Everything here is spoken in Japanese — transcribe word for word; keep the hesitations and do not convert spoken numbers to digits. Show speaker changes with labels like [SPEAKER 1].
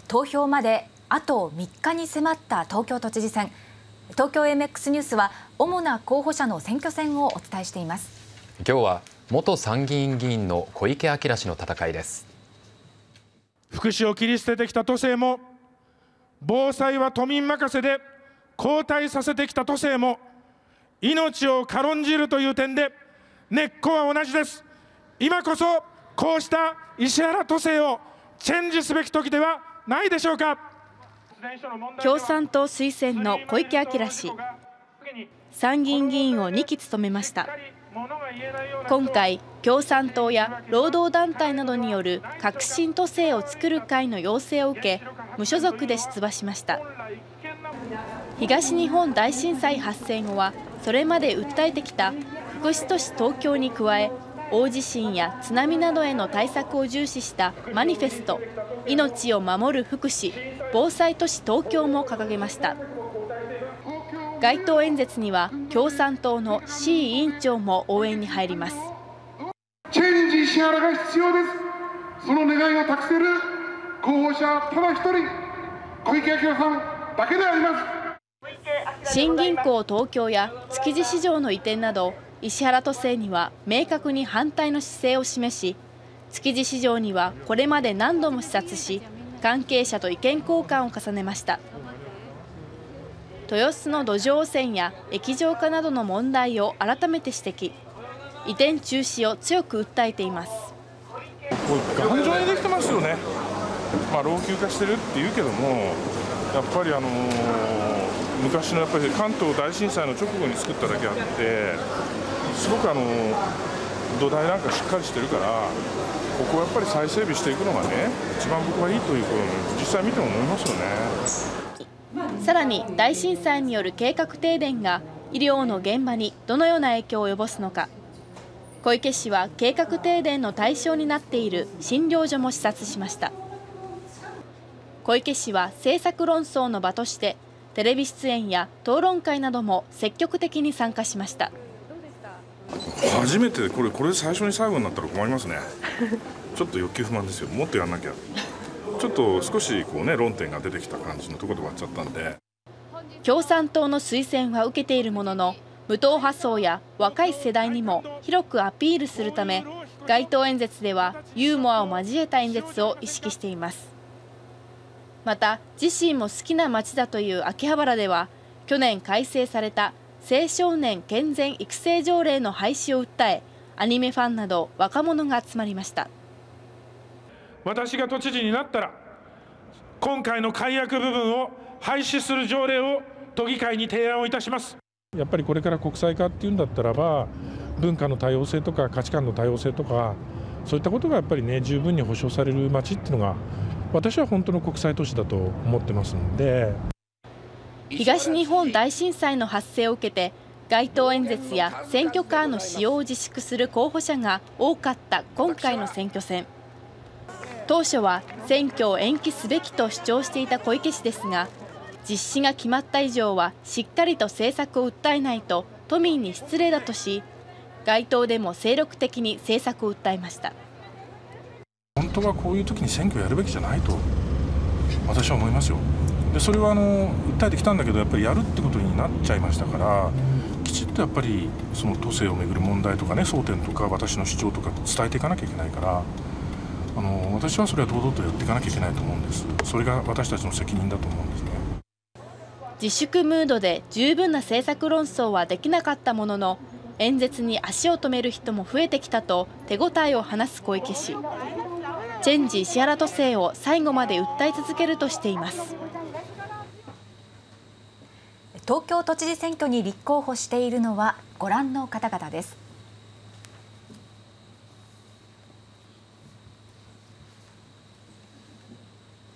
[SPEAKER 1] 投票まであとみっかに迫った東京都知事選。東京 エムエックス ニュースは主な候補者の選挙戦をお伝えしています。
[SPEAKER 2] 今日は元参議院議員の小池晃氏の戦いです。
[SPEAKER 3] 福祉を切り捨ててきた都政も、防災は都民任せで後退させてきた都政も、命を軽んじるという点で根っこは同じです。今こそこうした石原都政をチェンジすべき時ではないでしょうか。
[SPEAKER 4] 共産党推薦の小池晃氏、参議院議員をにき務めました。今回、共産党や労働団体などによる革新都政を作る会の要請を受け、無所属で出馬しました。東日本大震災発生後は、それまで訴えてきた福祉都市東京に加え、大地震や津波などへの対策を重視したマニフェスト、命を守る福祉・防災都市東京も掲げました。街頭演説には共産党の志位委員長も応援に入ります。
[SPEAKER 5] チェンジ石原が必要です。その願いを託せる候補者ただ一人、小池晃さんだけであります。
[SPEAKER 4] 新銀行東京や築地市場の移転など、石原都政には明確に反対の姿勢を示し、築地市場にはこれまで何度も視察し、関係者と意見交換を重ねました。豊洲の土壌汚染や液状化などの問題を改めて指摘、移転中止を強く訴えています。
[SPEAKER 3] 頑丈にできてますよね。まあ、老朽化してるっていうけども、やっぱりあのー、昔のやっぱり関東大震災の直後に作っただけあって、すごくあの土台なんかしっかりしてるから、ここはやっぱり再整備していくのがね、一番僕はいいというふうに実際見ても思いますよね。
[SPEAKER 4] さらに大震災による計画停電が医療の現場にどのような影響を及ぼすのか。小池氏は計画停電の対象になっている診療所も視察しました。小池氏は政策論争の場としてテレビ出演や討論会なども積極的に参加しました。
[SPEAKER 6] 初めてこれこれ最初に最後になったら困りますね。ちょっと欲求不満ですよ。もっとやんなきゃ。ちょっと少しこうね論点が出てきた感じのところで終わっちゃったんで。
[SPEAKER 4] 共産党の推薦は受けているものの、無党派層や若い世代にも広くアピールするため、街頭演説ではユーモアを交えた演説を意識しています。また自身も好きな街だという秋葉原では、去年改正された青少年健全育成条例の廃止を訴え、アニメファンなど若者が集まりました。
[SPEAKER 3] 私が都知事になったら、今回の改悪部分を廃止する条例を都議会に提案をいたします。やっぱりこれから国際化っていうんだったらば、文化の多様性とか価値観の多様性とか、そういったことがやっぱりね十分に保障される街っていうのが、私は本当の国際都市だと思ってますので。
[SPEAKER 4] 東日本大震災の発生を受けて、街頭演説や選挙カーの使用を自粛する候補者が多かった今回の選挙戦。当初は選挙を延期すべきと主張していた小池氏ですが、実施が決まった以上はしっかりと政策を訴えないと都民に失礼だとし、街頭でも精力的に政策を訴えました。
[SPEAKER 6] 本当はこういう時に選挙をやるべきじゃないと私は思いますよ。でそれはあの訴えてきたんだけど、やっぱりやるってことになっちゃいましたから、きちっとやっぱりその都政をめぐる問題とかね、争点とか私の主張とか伝えていかなきゃいけないから、あの私はそれは堂々とやっていかなきゃいけないと思うんです。それが私たちの責任だと思うんですね。
[SPEAKER 4] 自粛ムードで十分な政策論争はできなかったものの、演説に足を止める人も増えてきたと手応えを話す小池氏。チェンジ石原都政を最後まで訴え続けるとしています。
[SPEAKER 1] 東京都知事選挙に立候補しているのはご覧の方々です。